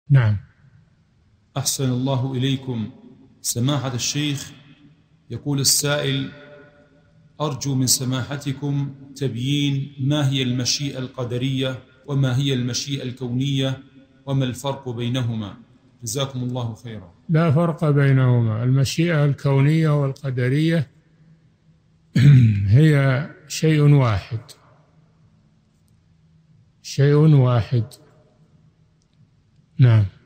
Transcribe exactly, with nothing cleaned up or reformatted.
نعم. أحسن الله إليكم سماحة الشيخ. يقول السائل: أرجو من سماحتكم تبيين ما هي المشيئة القدرية وما هي المشيئة الكونية وما الفرق بينهما، جزاكم الله خيرا. لا فرق بينهما. المشيئة الكونية والقدرية هي شيء واحد، شيء واحد. نعم.